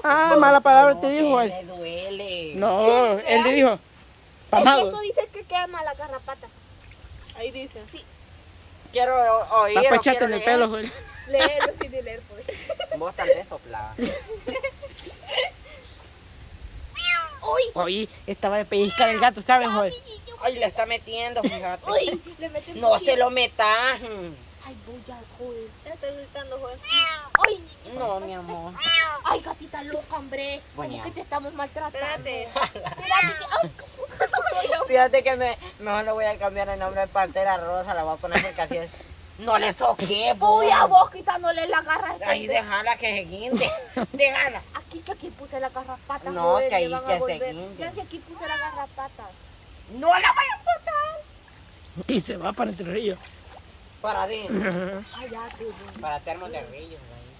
Ah, mala palabra te dijo él. Le duele. No, él le dijo. Es que Pamado. tú dices que quema la garrapata. Ahí dice. Sí, Quiero oír. Va o a echarte quiero en el leer. pelo, Joel. léelo sin leer, pues. Vos tal vez soplás. Uy, Oye, estaba de pellizcar el gato, ¿sabes, Joel? Ay, le está metiendo, fíjate. uy, le metí un No cuchillo. se lo metas. Ay, voy a joder. Ya estoy gritando, Joel. Ay, No, mi amor. ay, gatita loca, hombre. Bueno. ¿Cómo que te estamos maltratando? Espérate. Espérate que... Ay, Fíjate que mejor le voy a cambiar el nombre de Pantera Rosa. La voy a poner porque así es. No le soqué, uy, a vos quitándole la garra. Ahí déjala que se guinde. Déjala. Aquí que aquí puse la garrapata. No, joder, que ahí le van a que se volver. guinde. Ya si aquí puse la garrapata. No la voy a botar. Y se va para Entre Ríos. Para adentro. Ay, ya, tú. Para Termos de Ríos.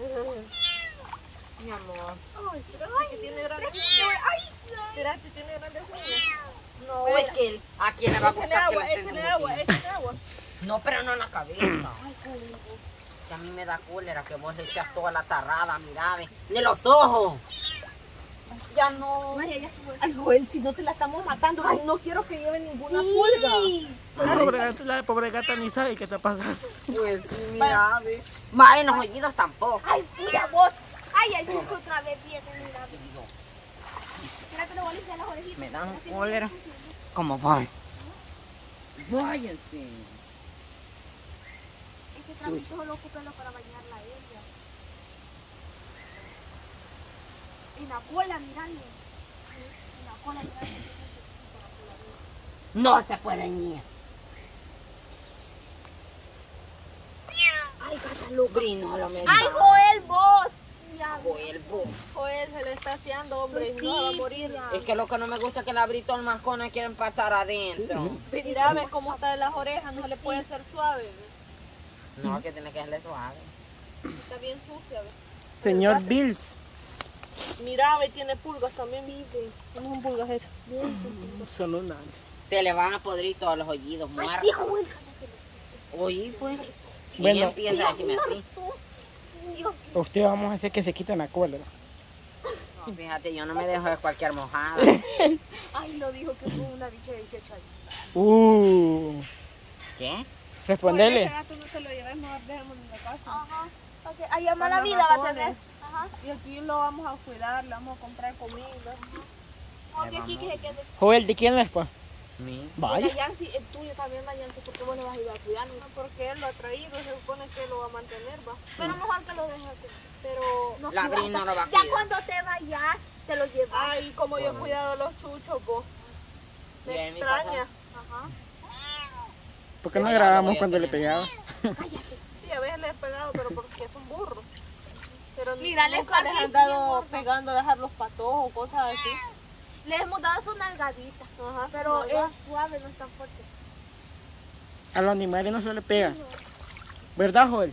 Mi amor. Ay, espérate que tiene grandes uñas. Espérate, tiene grandes uñas. No, O es que a quién le va a Échale gustar que agua, le estén échale agua, embutiendo. échale agua. No, pero no en la cabeza. ay, joder. Que a mí me da cólera que vos le echas toda la tarrada, mira, de los ojos. Ya no. María, ya estuvo. Ay, Joel, si no te la estamos matando, ay, no quiero que lleve ninguna pulga. La pobre gata ni sabe qué está pasando. Pues sí, mira, ve. Más en los oídos tampoco. Ay, mira vos. Ay, el chucho otra vez viene, mira. Mira que le voy a limpiar las orejitas. Me dan cólera. ¿Cómo van? Váyanse. Este trapito solo ocúpelo para bañarla a ella. En la cola, mirale. En la cola, mirale. No se pueden ir. Ay, gata loca. Brino, lo menos. Ay, Joel, vos. Ya, Vuelvo. Joel, se le está haciendo, hombre, Pues y no va a sí, morir. ya. Es que lo que no me gusta es que la brito el mascona quiere empatar adentro. Mira, ves cómo está de las orejas, no le puede ser suave. No, que tiene que serle suave. Está bien sucia, ¿ves? Señor Bills. Mira, ve, tiene pulgas también. ¿Cómo son pulgas esas? Son unas. Se le van a podrir todos los oídos Ay, muertos. sí, Joel, cállate. Oí, pues. Si Bueno. empieza a decirme así. Dios. A usted vamos a hacer que se quiten la cola. No, fíjate, yo no me dejo de cualquier mojada. Ay, lo dijo que fue una bicha de 18 años. ¿Qué? Respondele. Ese gato no te lo lleves, mejor dejémoslo en la casa. Ajá. Ok, ahí ama la Con vida va a ratones. tener. Ajá. Y aquí lo vamos a cuidar, le vamos a comprar comida. Porque aquí que se quede. Joel, ¿de quién es, pues? Mi. Vaya. Yancy, el tuyo también, Yancy, porque vos le vas a ayudar a cuidarlo. No, porque él lo ha traído, se supone que lo va a mantener, va. Pero mejor que lo dejes aquí. Pero, No, La cuida- Bri no lo va a Ya cuidar. cuando te vayas, te lo llevas. ay, como yo he cuidado a los chuchos, vos. Me Bien, mi extraña. Ajá. ¿Por qué no Yo ya lo grabamos voy a cuando le tener. pegaba? Cállate. Sí, a veces le he pegado, pero porque es un burro. Pero Mira, le nunca les partí han dado bien gordo. pegando a dejar los patojos, cosas así. Le hemos dado su nalgadita. Ajá, Pero su es nalga. suave, no es tan fuerte. A los animales no se le pega. ¿Verdad, Joel?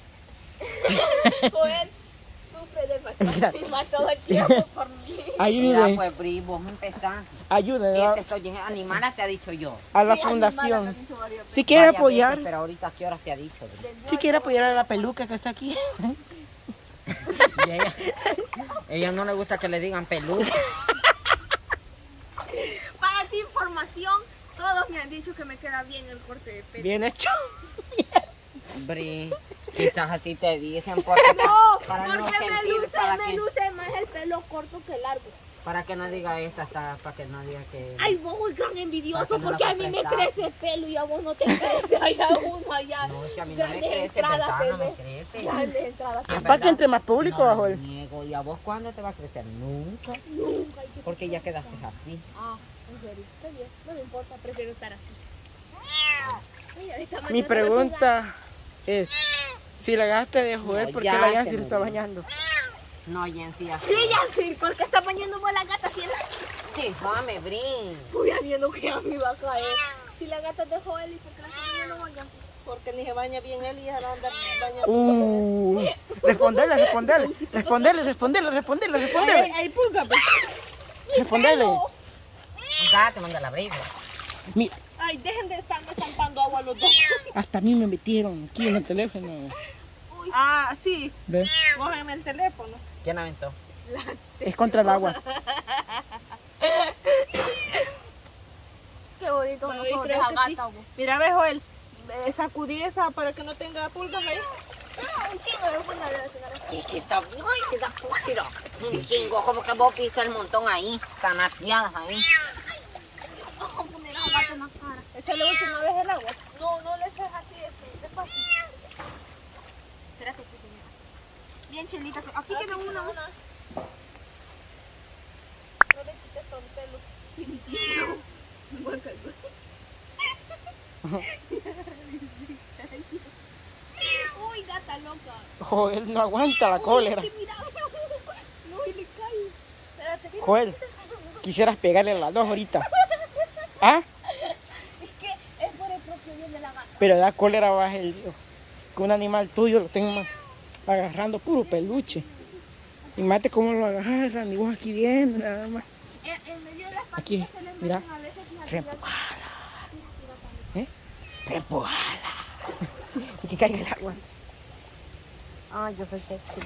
Joel sufre de maltrato todo el tiempo por mí. Mira, Ayuden, pues, Bri, vos empezás. ayuden ¿Qué a, te estoy diciendo? Animales te ha dicho yo. a la Sí, fundación. animal, me han dicho varias veces. Si quiere Varias apoyar, veces, pero ahorita, ¿a qué horas te ha dicho, Bri? si quiere apoyar a la peluca que está aquí. Y ella no le gusta que le digan peluca. Para tu información, todos me han dicho que me queda bien el corte de pelo. Bien hecho. Bri, quizás así te dicen porque No, para no porque sentir, para me que, luce más el pelo corto que largo. para que no diga esta, para que no diga que... Ay, vos tan envidioso Para que no porque la a mí me prestar. crece pelo y a vos no te crece. Allá uno, allá. No, es que a mí no me Grandes crece, entradas, ¿verdad? No me bebé. crece. Grandes entradas. Ah, Aparte, entre más público, no, bajo lo el. niego. ¿Y a vos cuándo te va a crecer? Nunca. Nunca. Porque ya quedaste así. Ah, en serio. Está bien. No me importa, prefiero estar así. Ay, ahorita Mi mañana pregunta es: si la gasta de Joel, No, ¿por qué ya la te Yancy lo está murió. bañando? No, Jensi, así. Sí, Yancy, ¿por qué está bañando vos la gata? Si Sí, dame, Brin. Uy, viendo que a mí va a caer. Si la gata dejó él y por qué la está bañando vos, Yancy. Porque ni se baña bien él y ya la anda bañando. Respondele. Hay pulga, pues. Respondele. Ya te manda la brisa. Mira, Ay, dejen de estarme estampando agua los dos. hasta a mí me metieron aquí en el teléfono. Ah, sí. ¿Ves? Cógeme el teléfono. ¿Quién aventó? Es contra el agua. Qué bonito Bueno, nosotros y de creo esa que sí. gata, vos. Mira, ve, Joel, sacudí esa para que no tenga pulgas ahí. Un chingo de buena de la Es que está bien, está fuera. Un chingo, como que vos pisas el montón ahí. Están atriadas ahí. Vamos a poner a la gata en la cara. Échale última vez el agua. No, no le eches así, despacio. Espérate, que señora. Bien chelita. Aquí queda una. No le quites todo el pelo. Uy, gata loca. Joel no aguanta la cólera. Mira, no, y le cae. Espérate. Joel, quisieras pegarle a las dos ahorita. ¿Ah? Es que es por el propio bien de la gata. Pero da cólera baja el lío. Que un animal tuyo lo tenga agarrando puro peluche. Y mate cómo lo agarran y vos aquí viendo nada más. En medio de las Aquí, patitas se le mira. meten a veces y Repujala. Repujala. Y que caiga el agua. Ay, yo soy sexy.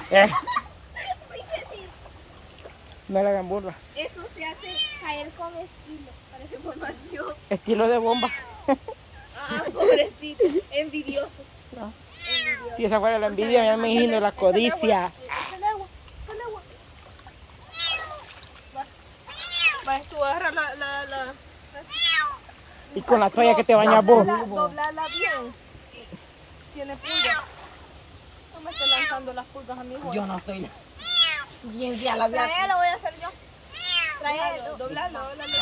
No le hagan burla. Eso se hace caer con estilo. Parece información. Estilo de bomba. Ah, pobrecito. Envidioso. No. Envidioso. Si esa fuera la envidia, ya me imagino la codicia. Échale agua. Va, tú agarra la... Y con la toalla que te bañas vos. Doblala bien. Tiene pulgas. No me estés lanzando las pulgas a mi hijo. Yo no estoy bien, ya la vi así. Tráelo, voy a hacer yo. Tráelo. Doblalo.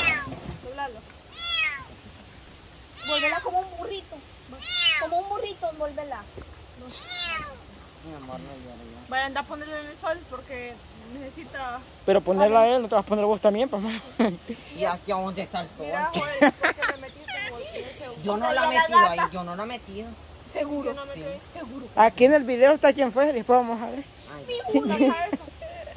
Volvela como un burrito. Como un burrito, volvela. Mi amor, no llores ya. Vaya, anda a ponerle en el sol porque necesita... Pero ponerla a él, no te vas a poner vos también, papá. ¿Y aquí a dónde está el sol? Mira, Joel, ¿por qué le metiste en el Yo no la he metido ahí, yo no la he metido. Seguro. No metí ahí. Seguro. Aquí en el video está quién fue, después vamos a ver. Ay, Saca eso.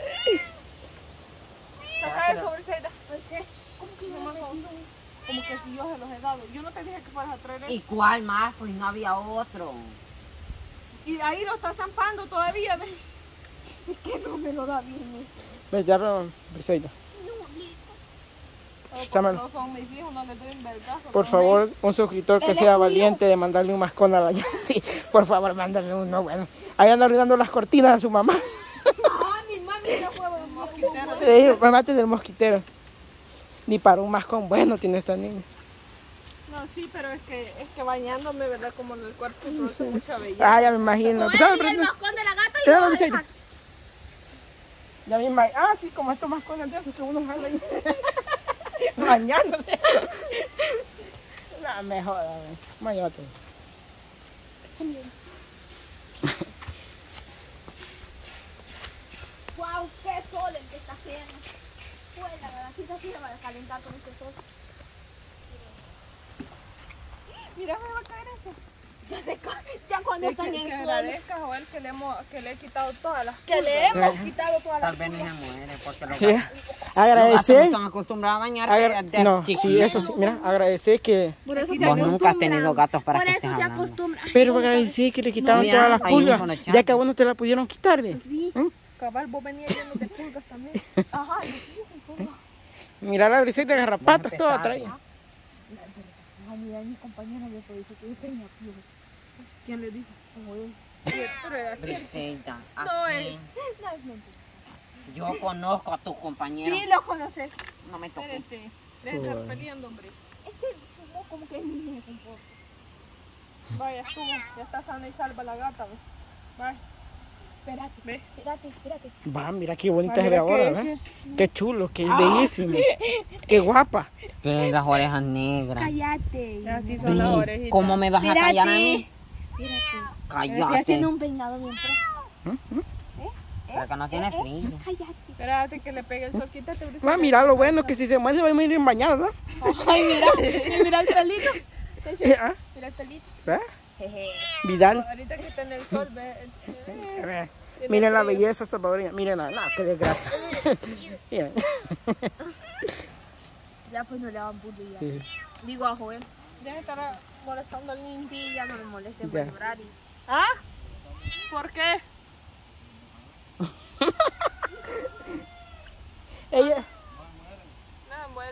Saca eso, Briseida. ¿Por qué? ¿Cómo que no me metió? Como que si yo se los he dado. Yo no te dije que fueras a traer eso. ¿y cuál más? Pues no había otro. Y ahí lo está zampando todavía. ¿Ves? Es que no me lo da bien. Ves, ya, Briseida. Estámelo. No son mis hijos, no les doy un vergazo. Por favor, un suscriptor que sea valiente de mandarle un mascón a la Sí, por favor, mándale uno, bueno. Ahí anda arruinando las cortinas a su mamá. Ah, mi mami no juega en mosquitero. Sí, me mates del mosquitero. Ni para un mascón bueno tiene esta niña. No, sí, pero es que bañándome, ¿verdad? Como en el cuarto produce mucha belleza. Ah, ya me imagino. Voy a tirar el mascón de la gata y Tráelo, lo voy a Briseida. dejar. Ya me imagino. Ah, sí, como estos mascones de esos que uno jala ahí. Bañándose. No, me joda, güey. Llévate. Wow, qué sol el que está haciendo. Pues la gatita sirve para calentar con este sol. Mira, me va a caer eso. Ya se cae. Ya cuando Que está en el suelo. agradezca, Joel, que le he quitado todas las Que le hemos quitado todas las Tal vez ni se muere porque los Sí. gatos no Agradecer. están acostumbrados a bañarse de No, sí, chiquitos. eso sí. Mira, agradecer que. Por eso se Vos nunca has acostumbran. tenido gatos para Por que eso estés se hablando. acostumbra. Pero agradecer que le quitaron Mira, todas las ahí mismo pulgas. lo echaron. Ya que a vos no te la pudieron quitar, ¿ves? Sí. cabal, vos venías lleno de pulgas también. Ajá. Mira la briseta de garrapatas, toda empezar, traía. Ay, mira, mi compañera me dice que yo tenía piedra. ¿Quién le dijo? Joder. Pero era aquí. Briseida, No, así. No es mentira. Yo conozco a tus compañeros. Sí, lo conoces. No me tocó. Espérate. Deja de estar peleando, hombre. Es que somos como que niños de comporta. Vaya, estuvo. Ya está sana y salva la gata, ¿ves? Vaya. Espérate, Ve. espérate. Va, mira qué bonita Ah, se ve mira ahora, que- ¿verdad? Qué chulo, qué bellísimo. Qué guapa. Pero las orejas negras. Cállate. Así son las orejitas. ¿Cómo me vas a callar a mí? Espérate. Estoy Cállate. haciendo un peinado bien fresco. Pero que no tiene frío. Cállate. Espérate que le pegue el sol. Quítate, Briseida. Va, mira lo bueno que si se muere va a ir bañada, ¿verdad? Ay, mira el pelito. ¿Ah? Mira el pelito. ¿Verdad? Jeje. Vidal. Ahorita que está en el sol, ve. Miren la belleza salvadoreña. Miren, no, qué desgracia. Miren. Ya pues no le van bullying. Sí. Digo a Joel. Deja de estar molestando al niño. Sí, ya no me molesten Ya. por llorar y... ¿Ah? ¿Por qué? Ella, No, muere.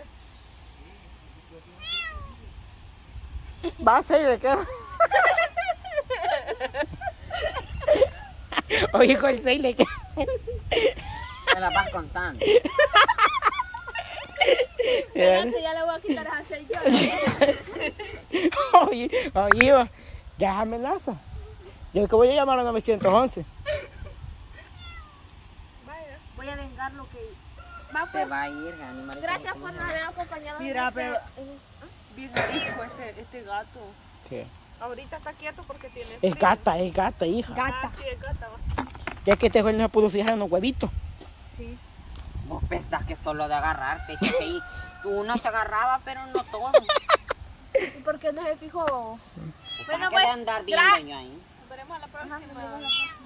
va a ser, ¿qué? Oye, con el 6 le queda. Me la vas contando. Espérate, ya le voy a quitar esa yo. Oye, ya es amenaza. Yo que voy a llamar a 911. Vaya. Voy a vengar lo que... Se va a ir, animalito. Gracias por haber acompañado. Mira, en pero... este- Bien rico este gato. ¿Qué? Ahorita está quieto porque tiene Es frío. gata, hija. Ah, sí, es gata. Va. Ya que este joven no se pudo fijar en los huevitos. Sí. Vos pensás que solo de agarrarte, que sí, uno se agarraba, pero no todo. ¿Y por qué no se fijó? Bueno, pues, andar viendo yo ahí. Nos veremos a la próxima.